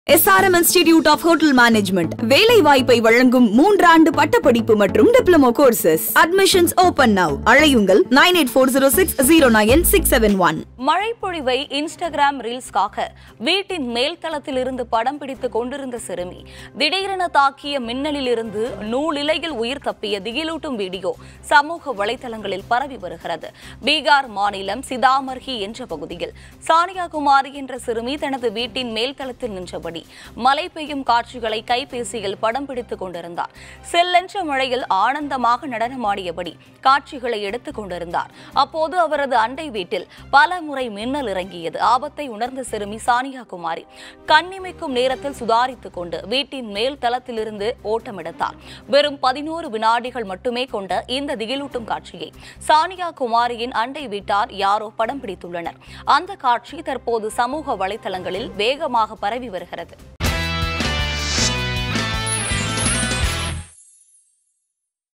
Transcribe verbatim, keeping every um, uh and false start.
S R M Institute of Hotel Management வேலை வாய்ப்பை வழங்கும் மூன்றாண்டு பட்டப்படிப்பு மற்றும் diploma courses. Admissions open now. அழையுங்கள் nine eight four zero six zero nine six seven one. மழைப்பொழிவை இன்ஸ்டாகிராம் ரீல்ஸ்காக வீட்டின் மேல் தளத்தில் இருந்து படம் பிடித்துக் கொண்டிருந்த சிறுமி திடீரென தாக்கிய மின்னலில் இருந்து நூலிலையில் உயிர் தப்பிய திகிலூட்டும் வீடியோ சமூக வலைதளங்களில் பரவி வருகிறது. பீகார் மாநிலம் சிதாமர்ஹி என்ற பகுதியில் சானியா குமாரி என்ற சிறுமி தனது வீட்டின் மேல் தளத்தில் நின்றபடி மழை பெய்யும் காட்சிகளை கைபேசியில் படம் பிடித்துக் கொண்டிருந்தார். செல்லென்ற மழையில் ஆனந்தமாக நடனமாடியபடி காட்சிகளை எடுத்துக் கொண்டிருந்தார். அப்போது அவரது அண்டை வீட்டில் பல முறை மின்னல் இறங்கியது. ஆபத்தை உணர்ந்த சிறுமி சானியா குமாரி கண்ணிமைக்கும் நேரத்தில் சுதாரித்துக் கொண்டு வீட்டின் மேல் தளத்திலிருந்து ஓட்டமெடுத்தார். வெறும் பதினோரு வினாடிகள் மட்டுமே கொண்ட இந்த திகிலூட்டும் காட்சியை சானியா குமாரியின் அண்டை வீட்டார் யாரோ படம் பிடித்துள்ளனர். அந்த காட்சி தற்போது சமூக வலைதளங்களில் வேகமாக பரவி வருகிறது.